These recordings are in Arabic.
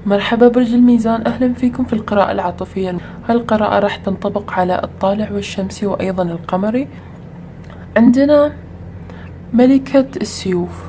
مرحبا برج الميزان، أهلا فيكم في القراءة العاطفية. هاي القراءة راح تنطبق على الطالع والشمسي وأيضا القمري. عندنا ملكة السيوف.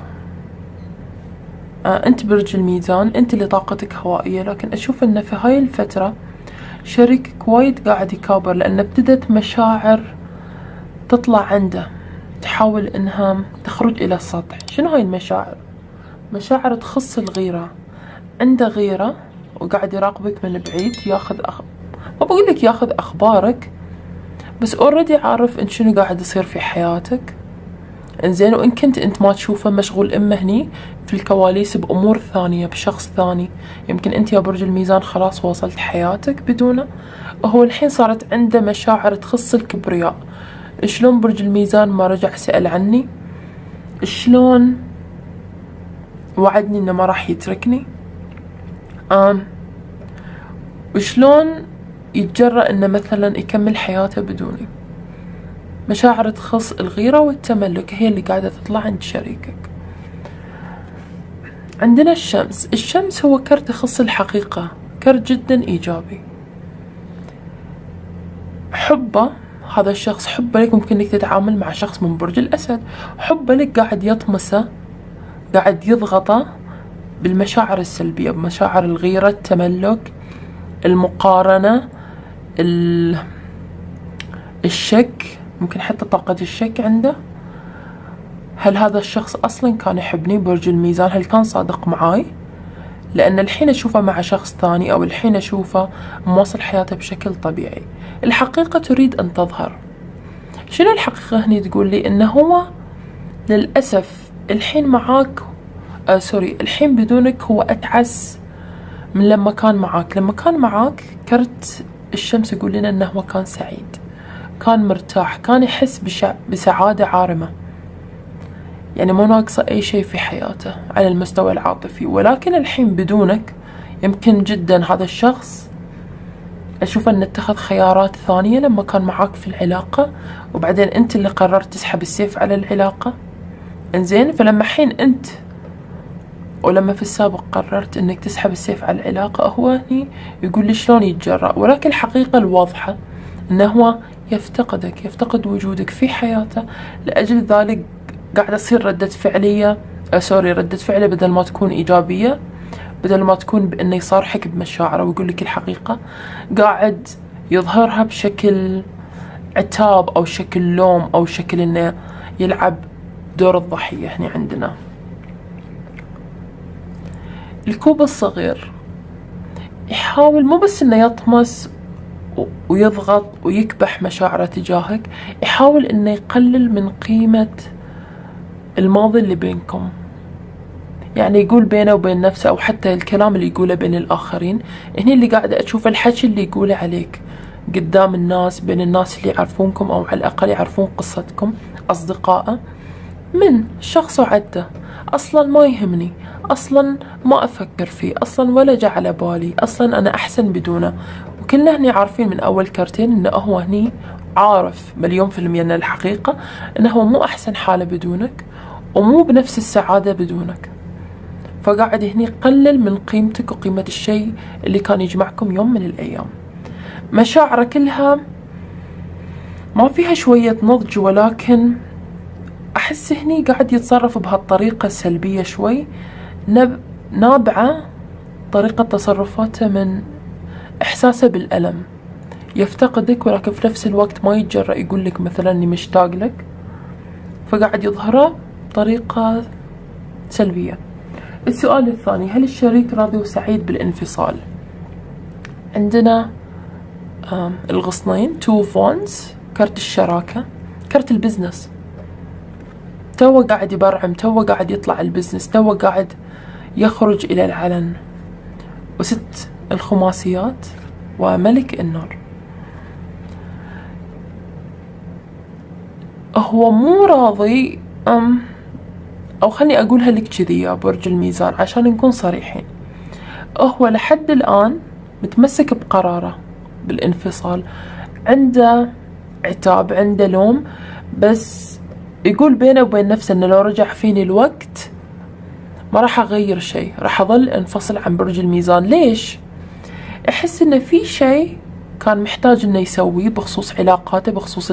أنت برج الميزان، أنت اللي طاقتك هوائية، لكن أشوف أن في هاي الفترة شريكك وايد قاعد يكابر، لأن ابتدت مشاعر تطلع عنده، تحاول أنها تخرج إلى السطح. شنو هاي المشاعر؟ مشاعر تخص الغيرة. عنده غيرة وقاعد يراقبك من بعيد، ما بقول لك ياخذ أخبارك، بس اوريدي عارف ان شنو قاعد يصير في حياتك. انزين، وان كنت انت ما تشوفه مشغول اما هني في الكواليس بامور ثانية بشخص ثاني. يمكن انت يا برج الميزان خلاص وصلت حياتك بدونه، هو الحين صارت عنده مشاعر تخص الكبرياء. شلون برج الميزان ما رجع سأل عني؟ شلون وعدني انه ما راح يتركني؟ وشلون يتجرأ انه مثلا يكمل حياته بدوني؟ مشاعر تخص الغيرة والتملك هي اللي قاعدة تطلع عند شريكك. عندنا الشمس. الشمس هو كرت يخص الحقيقة، كرت جدا ايجابي. حبه، هذا الشخص حبه لك، ممكن انك تتعامل مع شخص من برج الاسد، حبه لك قاعد يطمسه، قاعد يضغطه بالمشاعر السلبية، بمشاعر الغيرة، التملك، المقارنة، الشك، ممكن حتى طاقة الشك عنده. هل هذا الشخص أصلا كان يحبني برج الميزان؟ هل كان صادق معاي؟ لأن الحين أشوفه مع شخص ثاني، أو الحين أشوفه مواصل حياته بشكل طبيعي. الحقيقة تريد أن تظهر. شنو الحقيقة هني؟ تقول لي إنه هو للأسف الحين معاك، الحين بدونك هو أتعس من لما كان معاك. لما كان معاك كرت الشمس يقول لنا إنه هو كان سعيد، كان مرتاح، كان يحس بسعادة عارمة، يعني مو ناقصة أي شيء في حياته على المستوى العاطفي. ولكن الحين بدونك يمكن جدا هذا الشخص أشوف أنه اتخذ خيارات ثانية لما كان معاك في العلاقة، وبعدين أنت اللي قررت تسحب السيف على العلاقة. انزين، فلما حين أنت ولما في السابق قررت أنك تسحب السيف على العلاقة، هو هني يقول لي شلون يتجرأ. ولكن الحقيقة الواضحة أنه هو يفتقدك، يفتقد وجودك في حياته. لأجل ذلك قاعدة تصير ردة فعله بدل ما تكون إيجابية، بدل ما تكون بأنه يصارحك بمشاعره ويقول لك الحقيقة، قاعد يظهرها بشكل عتاب أو شكل لوم أو شكل أنه يلعب دور الضحية. هنا عندنا الكوب الصغير، يحاول مو بس أنه يطمس ويضغط ويكبح مشاعره تجاهك، يحاول أنه يقلل من قيمة الماضي اللي بينكم. يعني يقول بينه وبين نفسه، أو حتى الكلام اللي يقوله بين الآخرين. هني اللي قاعدة أشوف الحكي اللي يقوله عليك قدام الناس، بين الناس اللي يعرفونكم أو على الأقل يعرفون قصتكم، أصدقائه، من شخص وعده أصلا ما يهمني، أصلا ما أفكر فيه أصلا، ولا جاء على بالي أصلا، أنا أحسن بدونه. وكلنا هني عارفين من أول كرتين إنه هو هني عارف 100% أن الحقيقة إنه هو مو أحسن حالة بدونك، ومو بنفس السعادة بدونك. فقاعد هني يقلل من قيمتك وقيمة الشيء اللي كان يجمعكم يوم من الأيام. مشاعره كلها ما فيها شوية نضج، ولكن أحس هني قاعد يتصرف بهالطريقة السلبية شوي، نابعة طريقة تصرفاته من إحساسه بالألم. يفتقدك ولكن في نفس الوقت ما يتجرأ يقول لك مثلا إني مشتاق لك، فقاعد يظهره بطريقة سلبية. السؤال الثاني، هل الشريك راضي وسعيد بالانفصال؟ عندنا الغصنين، تو فونز، كرت الشراكة، كرت البزنس. تو قاعد يبرعم، تو قاعد يطلع البزنس، تو قاعد يخرج إلى العلن. وست الخماسيات وملك النار. هو مو راضي، أو خلني أقولها لك كذي يا برج الميزان عشان نكون صريحين، هو لحد الآن متمسك بقراره بالانفصال. عنده عتاب، عنده لوم، بس يقول بينه وبين نفسه إنه لو رجع فيني الوقت ما راح أغير شيء، راح أظل انفصل عن برج الميزان. ليش؟ أحس إنه في شيء كان محتاج إنه يسويه بخصوص علاقاته، بخصوص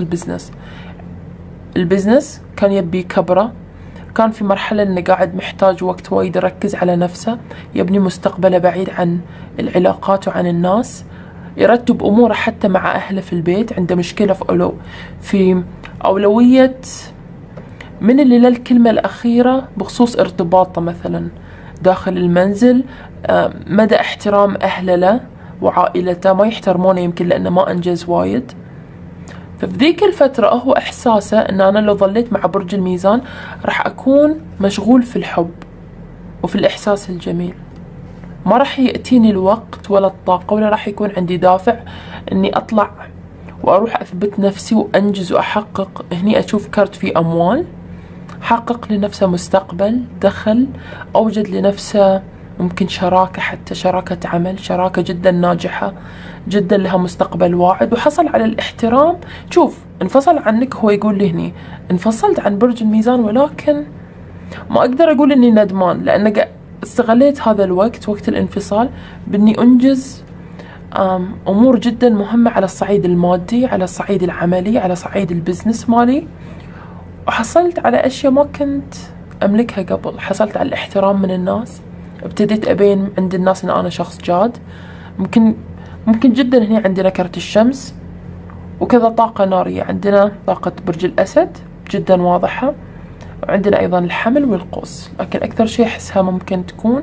البزنس كان يبي كبره، كان في مرحلة إنه قاعد محتاج وقت وايد يركز على نفسه، يبني مستقبله بعيد عن العلاقات وعن الناس، يرتب أموره حتى مع أهله في البيت. عنده مشكلة في أولوية من اللي للكلمة الأخيرة بخصوص ارتباطه مثلا داخل المنزل، مدى احترام أهله له وعائلته، ما يحترمونه يمكن لأنه ما أنجز وايد. ففي ذيك الفترة هو إحساسه أن أنا لو ظليت مع برج الميزان راح أكون مشغول في الحب وفي الإحساس الجميل، ما راح يأتيني الوقت ولا الطاقة ولا راح يكون عندي دافع أني أطلع وأروح أثبت نفسي وأنجز وأحقق. هني أشوف كارت فيه أموال، حقق لنفسه مستقبل، دخل، أوجد لنفسه ممكن شراكة، حتى شراكة عمل، شراكة جدا ناجحة جدا لها مستقبل واعد، وحصل على الاحترام. شوف، انفصل عنك، هو يقول لي هني انفصلت عن برج الميزان، ولكن ما أقدر أقول إني ندمان، لأن استغليت هذا الوقت، وقت الانفصال، بإني أنجز أمور جدا مهمة على الصعيد المادي، على الصعيد العملي، على صعيد البزنس مالي، وحصلت على أشياء ما كنت أملكها قبل. حصلت على الاحترام من الناس، ابتديت أبين عند الناس إن أنا شخص جاد. ممكن جدا هنا عندنا كرت الشمس وكذا طاقة نارية، عندنا طاقة برج الأسد جدا واضحة، وعندنا أيضا الحمل والقوس، لكن أكثر شيء أحسها ممكن تكون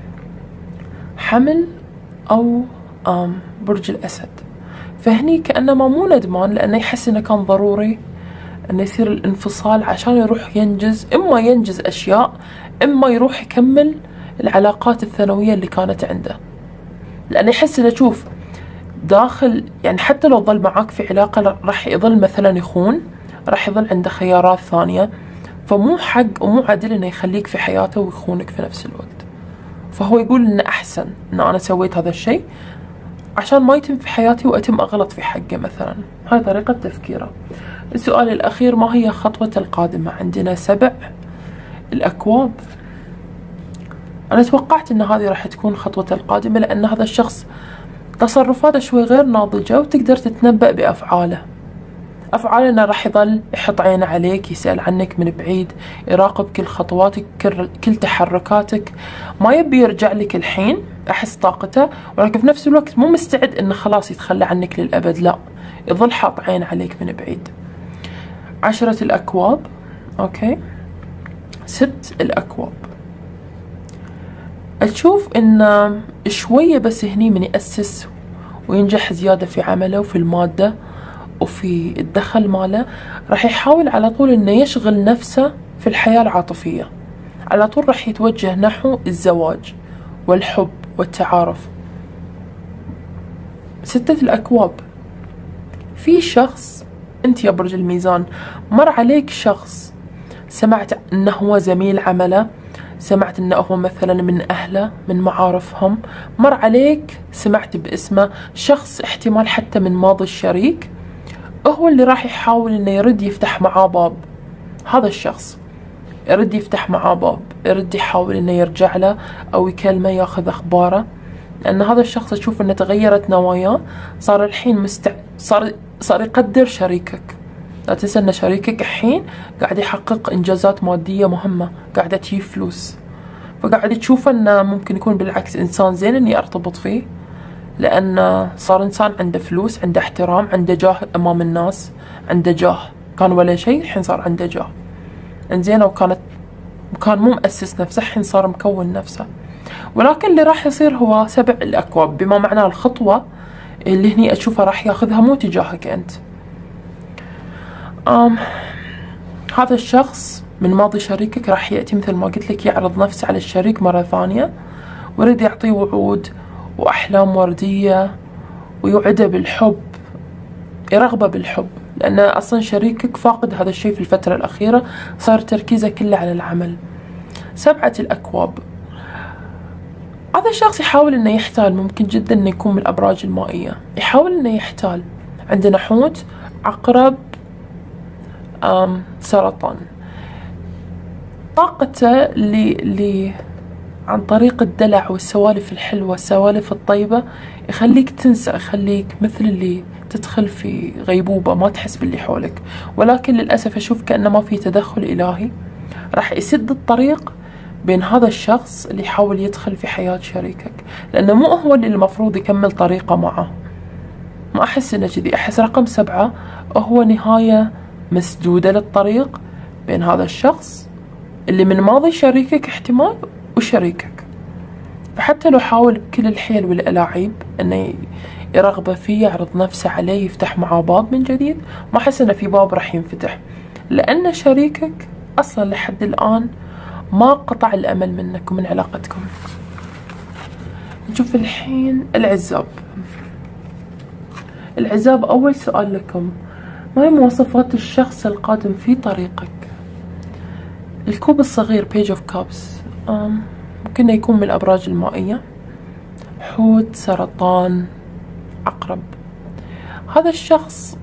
حمل أو برج الأسد. فهني كأنه مو ندمان، لأنه يحس إنه كان ضروري أنه يصير الانفصال عشان يروح ينجز، إما ينجز أشياء، إما يروح يكمل العلاقات الثانوية اللي كانت عنده. لأنه يحس إنه شوف داخل، يعني حتى لو ظل معاك في علاقة راح يظل مثلا يخون، راح يظل عنده خيارات ثانية، فمو حق ومو عدل إنه يخليك في حياته ويخونك في نفس الوقت. فهو يقول إنه أحسن إن أنا سويت هذا الشيء عشان ما يتم في حياتي وأتم أغلط في حقه مثلا. هاي طريقة تفكيره. السؤال الأخير، ما هي خطوة القادمة؟ عندنا 7 الأكواب. أنا توقعت أن هذه راح تكون خطوة القادمة، لأن هذا الشخص تصرفاته شوي غير ناضجة، وتقدر تتنبأ بأفعاله. أفعاله راح يظل يحط عينه عليك، يسأل عنك من بعيد، يراقب كل خطواتك، كل تحركاتك، ما يبي يرجع لك الحين، أحس طاقته، ولكن في نفس الوقت مو مستعد إنه خلاص يتخلى عنك للأبد، لا، يظل حاط عين عليك من بعيد. 10 الأكواب، أوكي. 6 الأكواب، أشوف إنه شوية بس هني من يأسس وينجح زيادة في عمله وفي المادة وفي الدخل ماله، راح يحاول على طول إنه يشغل نفسه في الحياة العاطفية، على طول راح يتوجه نحو الزواج والحب والتعارف. 6 الأكواب، في شخص أنت يا برج الميزان مر عليك شخص، سمعت أنه هو زميل عمله، سمعت أنه هو مثلا من أهله، من معارفهم، مر عليك، سمعت باسمه، شخص احتمال حتى من ماضي الشريك، هو اللي راح يحاول أنه يرد يفتح معاه باب. هذا الشخص يرد يفتح معاه باب، يرد يحاول أنه يرجع له أو يكلمه، ياخذ أخباره، لأن هذا الشخص أشوف أنه تغيرت نواياه، صار الحين صار يقدر شريكك. لا تنسى أن شريكك الحين قاعد يحقق إنجازات مادية مهمة، قاعدة تجيب فلوس، فقاعد تشوف أنه ممكن يكون بالعكس إنسان زين إني أرتبط فيه، لأن صار إنسان عنده فلوس، عنده احترام، عنده جاه أمام الناس، عنده جاه، كان ولا شيء الحين صار عنده جاه إنزين، كان مو مؤسس نفسه، الحين صار مكون نفسه. ولكن اللي راح يصير هو 7 الأكواب، بما معناه الخطوة اللي هني أشوفها راح ياخذها مو تجاهك أنت. هذا الشخص من ماضي شريكك راح يأتي مثل ما قلت لك، يعرض نفسه على الشريك مرة ثانية، ويريد يعطيه وعود وأحلام وردية، ويوعده بالحب، يرغبه بالحب، لأن أصلا شريكك فاقد هذا الشيء في الفترة الأخيرة، صار تركيزه كله على العمل. 7 الأكواب، هذا الشخص يحاول أنه يحتال، ممكن جدا أنه يكون من الأبراج المائية، يحاول أنه يحتال. عندنا حوت، عقرب، سرطان. طاقته عن طريق الدلع والسوالف الحلوة السوالف الطيبة يخليك تنسى، يخليك مثل اللي تدخل في غيبوبة ما تحس باللي حولك. ولكن للأسف أشوف كأنه ما في تدخل إلهي راح يسد الطريق بين هذا الشخص اللي يحاول يدخل في حياة شريكك، لأنه مو هو اللي المفروض يكمل طريقه معه. ما أحس إنه كذي، أحس رقم 7 هو نهاية مسدودة للطريق بين هذا الشخص اللي من ماضي شريكك احتمال وشريكك. فحتى لو حاول بكل الحيل والألاعيب إنه يرغبه فيه، يعرض نفسه عليه، يفتح معاه باب من جديد، ما أحس إنه في باب راح ينفتح، لأن شريكك أصلا لحد الآن ما قطع الأمل منك ومن علاقتكم. نشوف الحين العزاب. العزاب، أول سؤال لكم: ما هي مواصفات الشخص القادم في طريقك؟ الكوب الصغير Page of Cups ممكن يكون من الأبراج المائية، حوت، سرطان، عقرب. هذا الشخص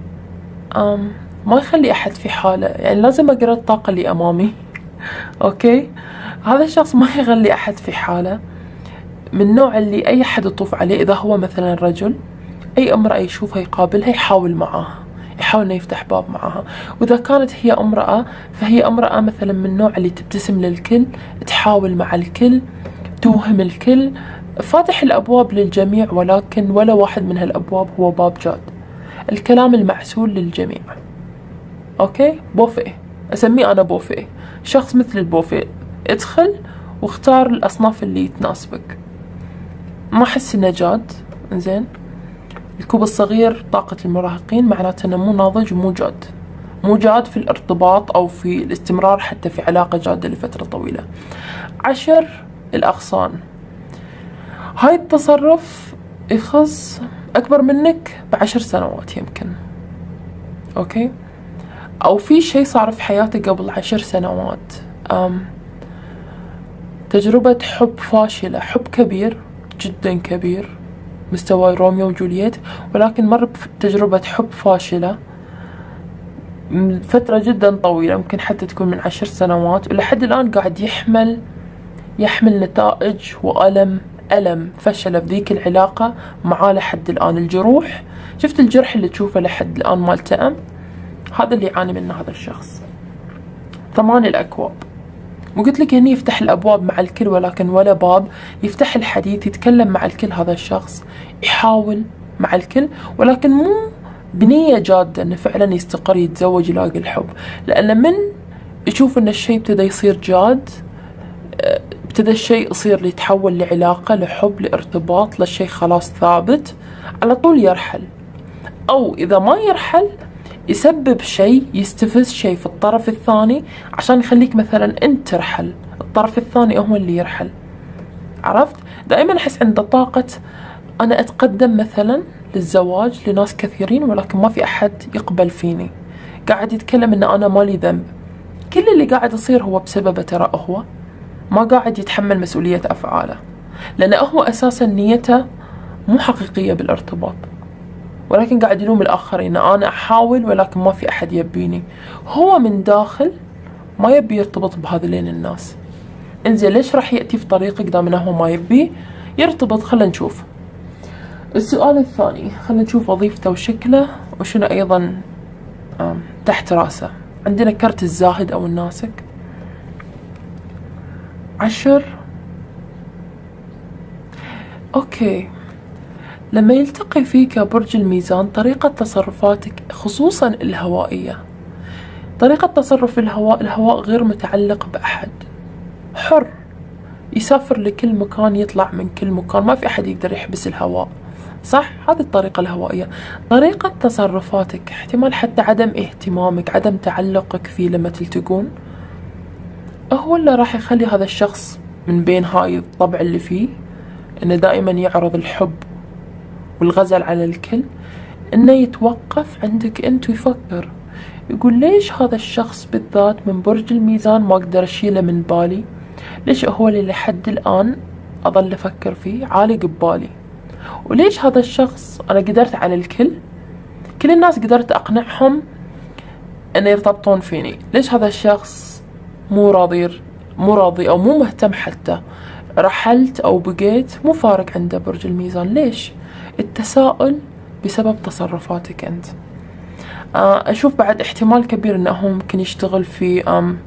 ما يخلي أحد في حاله، يعني لازم أقرأ الطاقة اللي أمامي. أوكي، هذا الشخص ما يخلي أحد في حاله، من النوع اللي أي أحد يطوف عليه، إذا هو مثلا رجل، أي امرأة يشوفها يقابلها يحاول معاها، يحاول انه يفتح باب معاها. واذا كانت هي امرأة فهي امرأة مثلا من النوع اللي تبتسم للكل، تحاول مع الكل، توهم الكل، فاتح الابواب للجميع، ولكن ولا واحد من هالابواب هو باب جاد. الكلام المعسول للجميع. اوكي، بوفيه، اسميه انا بوفيه، شخص مثل البوفيه، ادخل واختار الاصناف اللي تناسبك. ما احس انه جاد. زين، الكوب الصغير طاقة المراهقين، معناته انه مو ناضج ومو جاد، مو جاد في الارتباط او في الاستمرار حتى في علاقة جادة لفترة طويلة. 10 الأغصان، هاي التصرف يخص أكبر منك ب10 سنوات يمكن. أوكي، أو في شيء صار في حياتك قبل 10 سنوات، تجربة حب فاشلة، حب كبير جدا كبير مستوى روميو وجولييت، ولكن مر بتجربة حب فاشلة من فترة جدا طويلة، ممكن حتى تكون من 10 سنوات، ولحد الآن قاعد يحمل نتائج ألم فشل في ذيك العلاقة معاه لحد الآن. الجروح، شفت الجرح اللي تشوفه لحد الآن ما التئم، هذا اللي يعاني منه هذا الشخص. 8 الأكواب، وقلت لك هني يفتح الأبواب مع الكل، ولكن ولا باب يفتح الحديث، يتكلم مع الكل. هذا الشخص يحاول مع الكل، ولكن مو بنية جادة انه فعلا يستقر، يتزوج، يلاقي الحب، لأن من يشوف ان الشيء ابتدى يصير جاد، ابتدى الشيء يصير يتحول لعلاقة، لحب، لارتباط، للشيء خلاص ثابت، على طول يرحل. أو إذا ما يرحل يسبب شيء، يستفز شيء في الطرف الثاني عشان يخليك مثلا أنت ترحل، الطرف الثاني هو اللي يرحل. عرفت؟ دائما أحس عنده طاقة أنا أتقدم مثلا للزواج لناس كثيرين، ولكن ما في أحد يقبل فيني، قاعد يتكلم إن أنا مالي ذنب، كل اللي قاعد يصير هو بسببه، ترى هو ما قاعد يتحمل مسؤولية أفعاله، لأن هو أساسا نيته مو حقيقية بالارتباط، ولكن قاعد يلوم الآخرين، أنا أحاول ولكن ما في أحد يبيني. هو من داخل ما يبي يرتبط بهذين الناس. انزين، ليش راح يأتي في طريقك دام انه هو ما يبي يرتبط؟ خلينا نشوف. السؤال الثاني، خلينا نشوف وظيفته وشكله وشنو أيضا تحت راسه. عندنا كرت الزاهد أو الناسك. 10. أوكي، لما يلتقي فيك برج الميزان، طريقة تصرفاتك خصوصا الهوائية، طريقة تصرف الهواء غير متعلق بأحد، حر، يسافر لكل مكان، يطلع من كل مكان، ما في أحد يقدر يحبس الهواء، صح؟ هذه الطريقة الهوائية. طريقة تصرفاتك احتمال حتى عدم اهتمامك، عدم تعلقك فيه لما تلتقون، هو اللي راح يخلي هذا الشخص من بين هاي الطبع اللي فيه، انه دائما يعرض الحب والغزل على الكل، انه يتوقف عندك انت ويفكر، يقول ليش هذا الشخص بالذات من برج الميزان ما اقدر اشيله من بالي؟ ليش هو اللي لحد الان اظل افكر فيه، عالق ببالي؟ وليش هذا الشخص انا قدرت على الكل، كل الناس قدرت اقنعهم ان يرتبطون فيني، ليش هذا الشخص مو راضي او مو مهتم حتى رحلت أو بقيت مو فارق عنده برج الميزان. ليش؟ التساؤل بسبب تصرفاتك أنت. أشوف بعد احتمال كبير أنه هو ممكن يشتغل في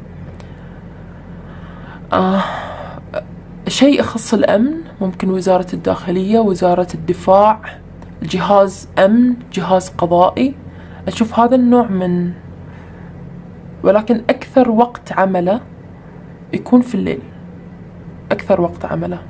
شيء يخص الأمن، ممكن وزارة الداخلية، وزارة الدفاع، جهاز أمن، جهاز قضائي. أشوف هذا النوع من، ولكن أكثر وقت عمله يكون في الليل، أكثر وقت عمله.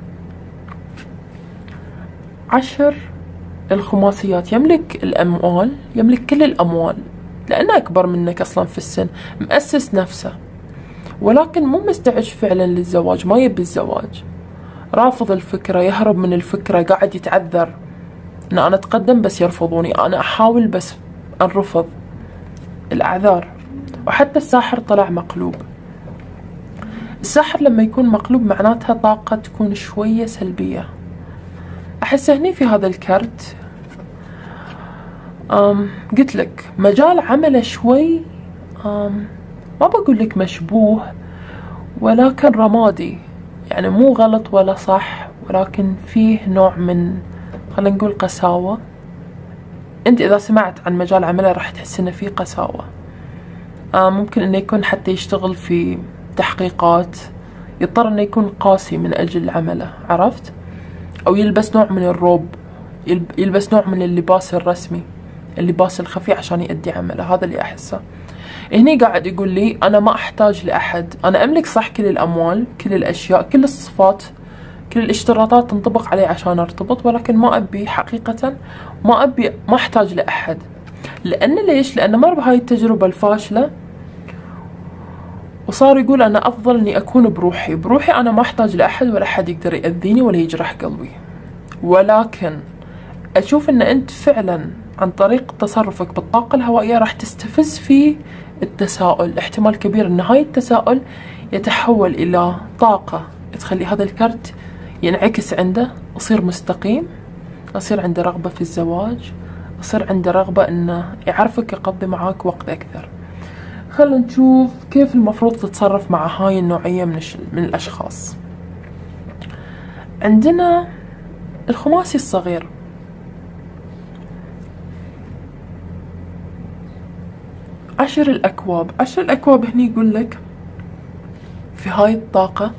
10 الخماسيات، يملك الأموال، يملك كل الأموال لأنه أكبر منك أصلا في السن، مؤسس نفسه، ولكن مو مستعد فعلا للزواج، ما يبي الزواج، رافض الفكرة، يهرب من الفكرة، قاعد يتعذر إن أنا أتقدم بس يرفضوني، أنا أحاول بس أنرفض، الأعذار. وحتى الساحر طلع مقلوب. الساحر لما يكون مقلوب معناتها طاقة تكون شوية سلبية. أحس هني في هذا الكرت قلت لك مجال عمله شوي ما بقول لك مشبوه، ولكن رمادي، يعني مو غلط ولا صح، ولكن فيه نوع من، خلينا نقول قساوة. انت اذا سمعت عن مجال عمله راح تحس انه فيه قساوة. ممكن انه يكون حتى يشتغل في تحقيقات، يضطر انه يكون قاسي من اجل عمله، عرفت؟ او يلبس نوع من الروب، يلبس نوع من اللباس الرسمي، اللباس الخفي عشان يؤدي عمله. هذا اللي احسه. هني قاعد يقول لي انا ما احتاج لاحد، انا املك صح كل الاموال، كل الاشياء، كل الصفات، كل الاشتراطات تنطبق علي عشان ارتبط، ولكن ما ابي حقيقة، ما احتاج لاحد. لان ليش؟ لان مر بهاي التجربة الفاشلة وصار يقول انا افضل اني اكون بروحي انا ما احتاج لاحد، ولا احد يقدر يأذيني ولا يجرح قلبي. ولكن اشوف ان انت فعلا عن طريق تصرفك بالطاقة الهوائية راح تستفز في التساؤل. احتمال كبير ان هاي التساؤل يتحول الى طاقة تخلي هذا الكرت ينعكس عنده، يصير مستقيم، يصير عنده رغبة في الزواج، يصير عنده رغبة انه يعرفك، يقضي معاك وقت اكثر. خلينا نشوف كيف المفروض تتصرف مع هاي النوعية من الاشخاص. عندنا الخماسي الصغير. عشر الأكواب هني يقول لك في هاي الطاقة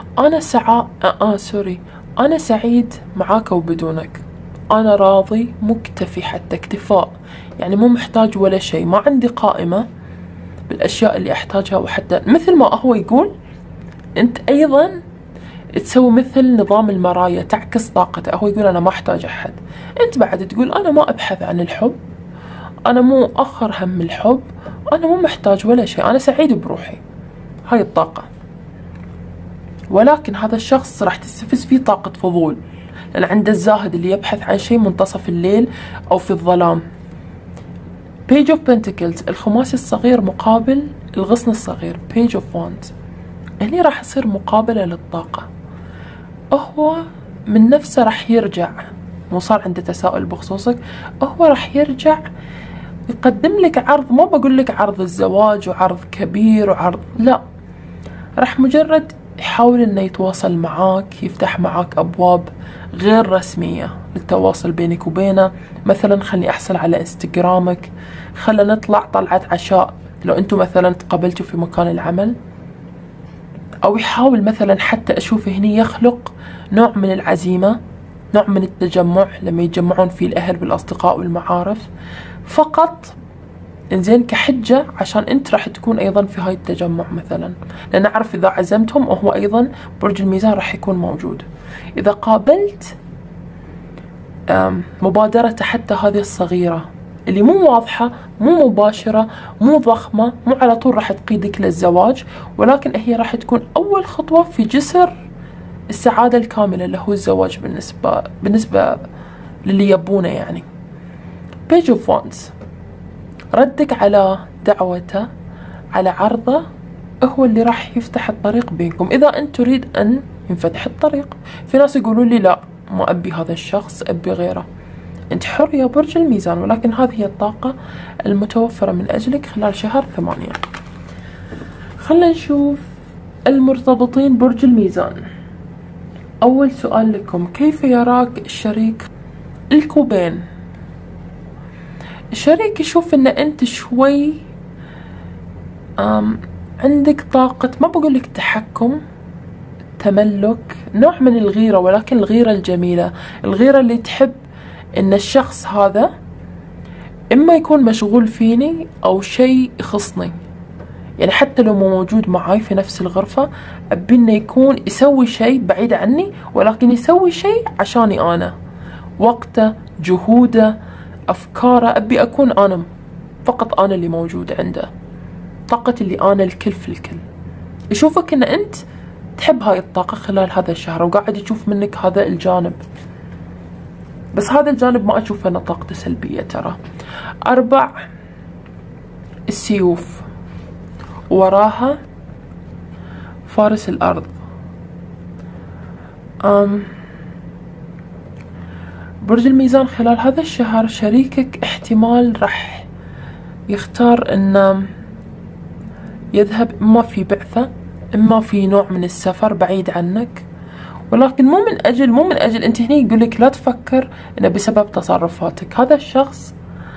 أنا سعيد معاك وبدونك، أنا راضي مكتفي، حتى اكتفاء، يعني مو محتاج ولا شيء، ما عندي قائمة بالأشياء اللي أحتاجها. وحتى مثل ما هو يقول أنت أيضا تسوي مثل نظام المرايا، تعكس طاقته. هو يقول أنا ما أحتاج أحد، أنت بعد تقول أنا ما أبحث عن الحب، أنا مو أخر هم الحب، أنا مو محتاج ولا شيء، أنا سعيد بروحي. هاي الطاقة. ولكن هذا الشخص راح تستفز فيه طاقة فضول، لأن عنده الزاهد اللي يبحث عن شيء منتصف الليل أو في الظلام. Page of Pentacles، الخماسي الصغير مقابل الغصن الصغير. Page of Wands، هني راح يصير مقابلة للطاقة. هو من نفسه راح يرجع، مو صار عنده تساؤل بخصوصك، هو راح يرجع يقدم لك عرض. ما بقول لك عرض الزواج وعرض كبير وعرض، لا، راح مجرد يحاول انه يتواصل معاك، يفتح معاك ابواب غير رسمية للتواصل بينك وبينه. مثلا خلني احصل على انستغرامك، خلنا نطلع طلعة عشاء لو انتم مثلا تقابلتوا في مكان العمل، او يحاول مثلا حتى اشوف هني يخلق نوع من العزيمة، نوع من التجمع لما يتجمعون فيه الاهل والاصدقاء والمعارف، فقط انزين كحجة عشان انت راح تكون ايضا في هاي التجمع مثلا، لان اعرف اذا عزمتهم هو ايضا برج الميزان راح يكون موجود. اذا قابلت مبادرته حتى هذه الصغيرة اللي مو واضحة، مو مباشرة، مو ضخمة، مو على طول راح تقيدك للزواج، ولكن هي راح تكون اول خطوة في جسر السعادة الكاملة اللي هو الزواج بالنسبة للي يبونه يعني. Page of Wands، ردك على دعوته، على عرضه، هو اللي راح يفتح الطريق بينكم إذا أنت تريد أن ينفتح الطريق. في ناس يقولون لي لا، ما أبي هذا الشخص، أبي غيره. أنت حر يا برج الميزان، ولكن هذه هي الطاقة المتوفرة من أجلك خلال شهر 8. خلنا نشوف المرتبطين برج الميزان. أول سؤال لكم، كيف يراك الشريك؟ الكوبين. الشريك يشوف ان انت شوي عندك طاقة، ما بقولك تحكم، تملك، نوع من الغيرة، ولكن الغيرة الجميلة، الغيرة اللي تحب ان الشخص هذا اما يكون مشغول فيني او شيء يخصني. يعني حتى لو مو موجود معاي في نفس الغرفة، ابي انه يكون يسوي شيء بعيد عني، ولكن يسوي شيء عشاني انا، وقته، جهوده، افكاره، ابي اكون انا، فقط انا اللي موجود عنده، طاقتي اللي انا الكل في الكل. يشوفك ان انت تحب هاي الطاقة خلال هذا الشهر، وقاعد يشوف منك هذا الجانب، بس هذا الجانب ما اشوف انه طاقته سلبية ترى. 4 السيوف، وراها فارس الأرض. برج الميزان خلال هذا الشهر شريكك احتمال راح يختار انه يذهب اما في بعثة، اما في نوع من السفر بعيد عنك، ولكن مو من اجل انت هني يقولك لا تفكر انه بسبب تصرفاتك. هذا الشخص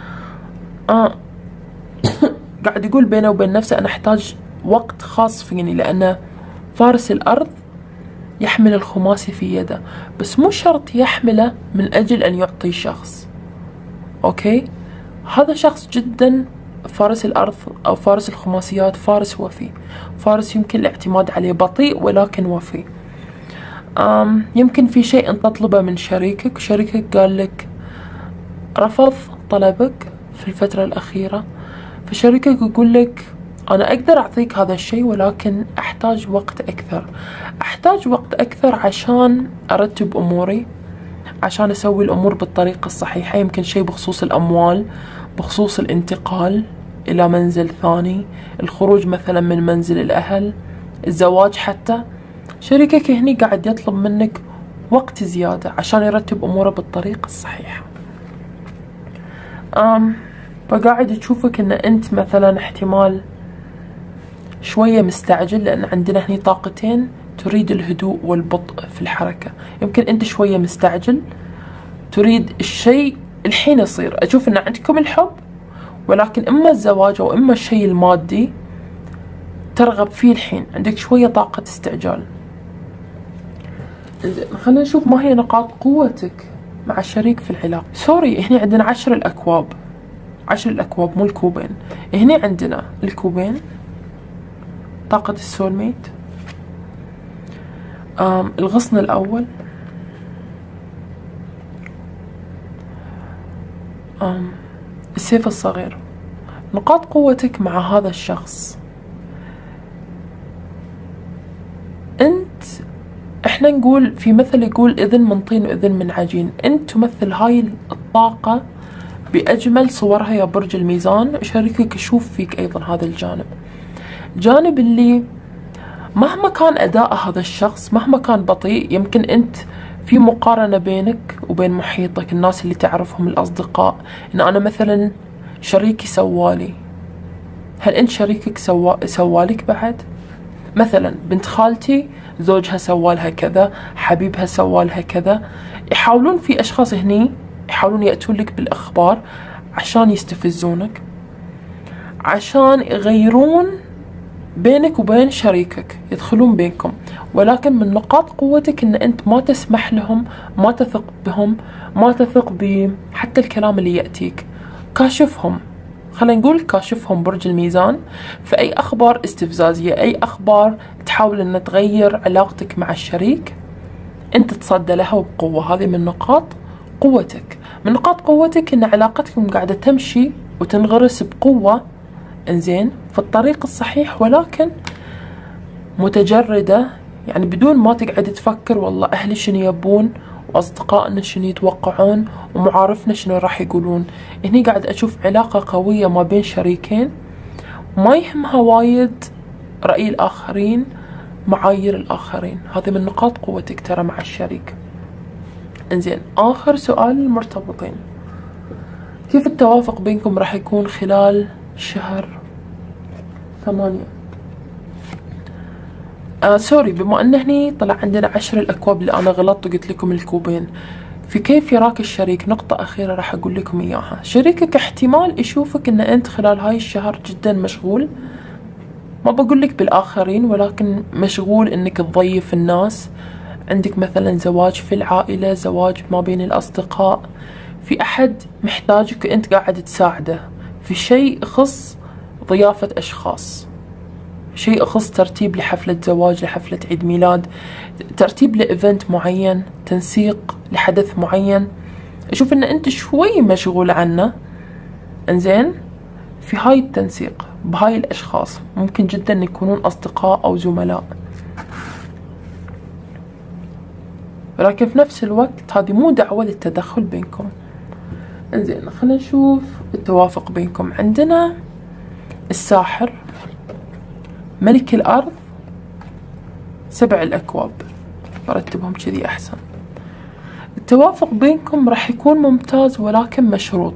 قاعد يقول بينه وبين نفسه انا احتاج وقت خاص فيني، لان فارس الارض يحمل الخماسي في يده، بس مو شرط يحمله من اجل ان يعطي شخص. اوكي، هذا شخص جدا فارس الارض او فارس الخماسيات، فارس وفي، فارس يمكن الاعتماد عليه، بطيء ولكن وفي. يمكن في شيء انت تطلبه من شريكك، شريكك قال لك رفض طلبك في الفترة الأخيرة، فشريكك يقول لك أنا أقدر أعطيك هذا الشيء، ولكن أحتاج وقت أكثر، أحتاج وقت أكثر عشان أرتب أموري، عشان أسوي الأمور بالطريقة الصحيحة. يمكن شيء بخصوص الأموال، بخصوص الانتقال إلى منزل ثاني، الخروج مثلا من منزل الأهل، الزواج حتى. شريكك هني قاعد يطلب منك وقت زيادة عشان يرتب أموره بالطريقة الصحيحة. فقاعد تشوفك ان انت مثلا احتمال شوية مستعجل، لان عندنا هني طاقتين تريد الهدوء والبطء في الحركة. يمكن انت شوية مستعجل، تريد الشيء الحين يصير. اشوف ان عندكم الحب، ولكن اما الزواج او اما الشيء المادي ترغب فيه الحين، عندك شوية طاقة استعجال. خلينا نشوف ما هي نقاط قوتك مع الشريك في العلاقة. سوري، هنا عندنا 10 الأكواب، 10 الأكواب مو الكوبين. هنا عندنا الكوبين، طاقة السولميت، الغصن الأول، السيف الصغير. نقاط قوتك مع هذا الشخص، أنت احنا نقول في مثل يقول إذن من طين وإذن من عجين. أنت تمثل هاي الطاقة بأجمل صورها يا برج الميزان. شريكك يشوف فيك أيضا هذا الجانب، جانب اللي مهما كان أداء هذا الشخص، مهما كان بطيء، يمكن أنت في مقارنة بينك وبين محيطك، الناس اللي تعرفهم، الأصدقاء، إن أنا مثلا شريكي سوالي، هل أنت شريكك سوالك بعد؟ مثلا بنت خالتي زوجها سوالها كذا، حبيبها سوالها كذا. يحاولون في أشخاص هني يحاولون يأتون لك بالأخبار عشان يستفزونك، عشان يغيرون بينك وبين شريكك، يدخلون بينكم. ولكن من نقاط قوتك ان انت ما تسمح لهم، ما تثق بهم، ما تثق حتى الكلام اللي يأتيك. كاشفهم، خلينا نقول كاشفهم برج الميزان في اي اخبار استفزازية، اي اخبار تحاول ان تغير علاقتك مع الشريك، انت تصدى لها وبقوة. هذه من نقاط قوتك. من نقاط قوتك ان علاقتكم قاعدة تمشي وتنغرس بقوة، انزين، في الطريق الصحيح، ولكن متجردة، يعني بدون ما تقعد تفكر والله اهلي شنو يبون، واصدقائنا شنو يتوقعون، ومعارفنا شنو راح يقولون. هني قاعد اشوف علاقة قوية ما بين شريكين، ما يهمها وايد رأي الاخرين، معايير الاخرين. هذه من نقاط قوتك ترى مع الشريك. انزين، اخر سؤال المرتبطين، كيف التوافق بينكم راح يكون خلال شهر 8؟ سوري، بما ان هني طلع عندنا 10 الأكواب اللي أنا غلطت وقلت لكم الكوبين. في كيف يراك الشريك، نقطة أخيرة راح أقول لكم إياها. شريكك احتمال يشوفك إن أنت خلال هاي الشهر جدا مشغول، ما بقول لك بالآخرين، ولكن مشغول إنك تضيف الناس. عندك مثلا زواج في العائلة، زواج ما بين الأصدقاء، في أحد محتاجك أنت قاعد تساعده في شيء يخص ضيافة أشخاص، شيء يخص ترتيب لحفلة زواج، لحفلة عيد ميلاد، ترتيب لإيفنت معين، تنسيق لحدث معين. أشوف إن أنت شوي مشغول عنه. إنزين، في هاي التنسيق بهاي الأشخاص ممكن جدا يكونون أصدقاء أو زملاء، ولكن في نفس الوقت هذه مو دعوة للتدخل بينكم. إنزين، خلينا نشوف التوافق بينكم. عندنا الساحر، ملك الأرض، 7 الأكواب. برتبهم كذي أحسن. التوافق بينكم راح يكون ممتاز ولكن مشروط.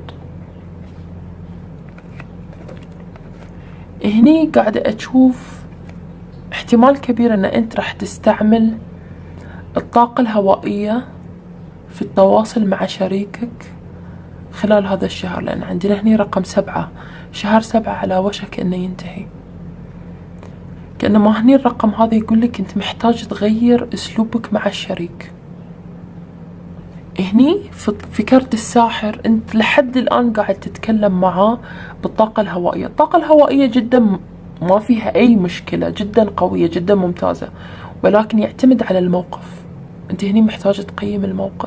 هني قاعدة أشوف احتمال كبير أن أنت راح تستعمل الطاقة الهوائية في التواصل مع شريكك خلال هذا الشهر، لأن عندنا هني رقم 7، شهر 7 على وشك أنه ينتهي. كأنما هني الرقم هذا يقولك أنت محتاج تغير أسلوبك مع الشريك. هني في كرت الساحر أنت لحد الآن قاعد تتكلم معاه بالطاقة الهوائية. الطاقة الهوائية جدا ما فيها أي مشكلة، جدا قوية، جدا ممتازة، ولكن يعتمد على الموقف. أنت هني محتاجة تقيم الموقف.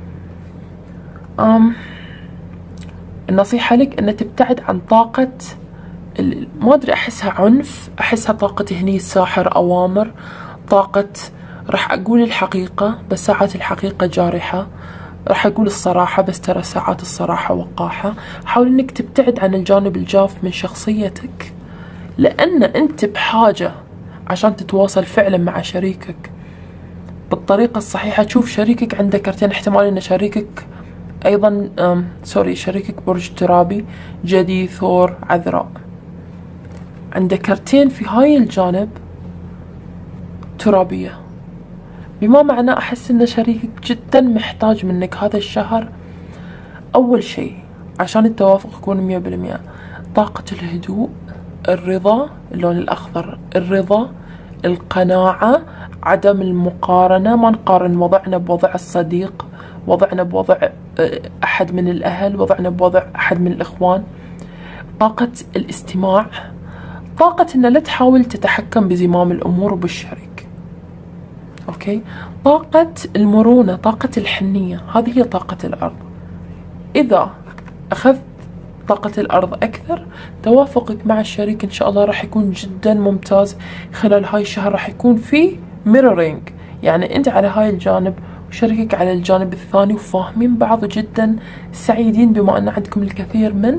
النصيحة لك أن تبتعد عن طاقة ما أدري، أحسها عنف، أحسها طاقة هني الساحر أوامر، طاقة راح أقول الحقيقة بس ساعات الحقيقة جارحة، راح أقول الصراحة بس ترى ساعات الصراحة وقاحة. حاول أنك تبتعد عن الجانب الجاف من شخصيتك، لأن أنت بحاجة عشان تتواصل فعلا مع شريكك بالطريقة الصحيحة. تشوف شريكك عنده كرتين، احتمال أن شريكك أيضا شريكك برج ترابي، جدي، ثور، عذراء. عنده كرتين في هاي الجانب ترابية، بما معناه أحس أن شريكك جدا محتاج منك هذا الشهر. أول شيء عشان التوافق يكون 100%، طاقة الهدوء، الرضا، اللون الأخضر، الرضا، القناعة، عدم المقارنة، ما نقارن وضعنا بوضع الصديق، وضعنا بوضع أحد من الأهل، وضعنا بوضع أحد من الإخوان. طاقة الاستماع، طاقة أن لا تحاول تتحكم بزمام الأمور وبالشريك. أوكي، طاقة المرونة، طاقة الحنية، هذه هي طاقة الأرض. إذا أخذت طاقة الأرض أكثر، توافقك مع الشريك إن شاء الله راح يكون جدا ممتاز. خلال هاي الشهر راح يكون في ميرورينج، يعني أنت على هاي الجانب وشريكك على الجانب الثاني، وفاهمين بعض جدا سعيدين بما أن عندكم الكثير من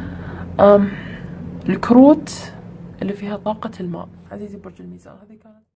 الكروت اللي فيها طاقة الماء. عزيزي برج الميزان، هذه كانت